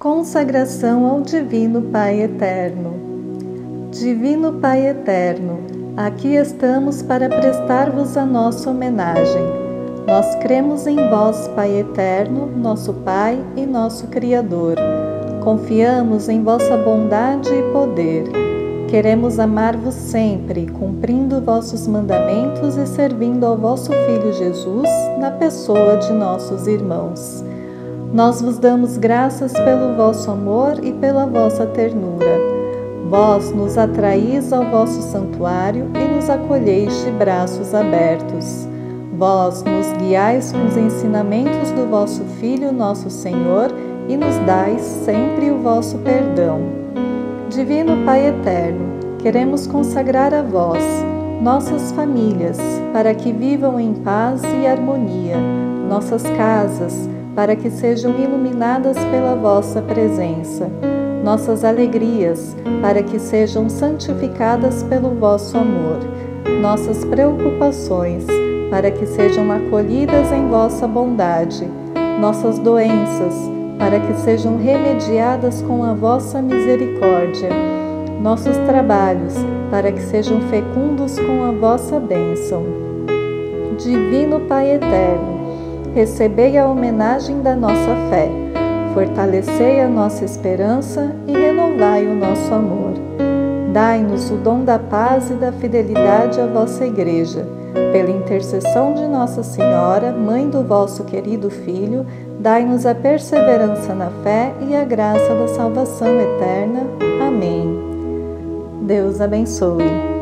Consagração ao Divino Pai Eterno. Divino Pai Eterno, aqui estamos para prestar-vos a nossa homenagem. Nós cremos em vós, Pai Eterno, nosso Pai e nosso Criador. Confiamos em vossa bondade e poder. Queremos amar-vos sempre, cumprindo vossos mandamentos e servindo ao vosso Filho Jesus, na pessoa de nossos irmãos. Nós vos damos graças pelo vosso amor e pela vossa ternura. Vós nos atraís ao vosso santuário e nos acolheis de braços abertos. Vós nos guiais com os ensinamentos do vosso Filho, nosso Senhor, e nos dais sempre o vosso perdão. Divino Pai Eterno, queremos consagrar a vós nossas famílias, para que vivam em paz e harmonia, nossas casas, para que sejam iluminadas pela vossa presença, nossas alegrias, para que sejam santificadas pelo vosso amor, nossas preocupações, para que sejam acolhidas em vossa bondade, nossas doenças, para que sejam remediadas com a vossa misericórdia, nossos trabalhos, para que sejam fecundos com a vossa bênção. Divino Pai Eterno, recebei a homenagem da nossa fé, fortalecei a nossa esperança e renovai o nosso amor. Dai-nos o dom da paz e da fidelidade à vossa Igreja. Pela intercessão de Nossa Senhora, Mãe do vosso querido Filho, dai-nos a perseverança na fé e a graça da salvação eterna. Amém. Deus abençoe.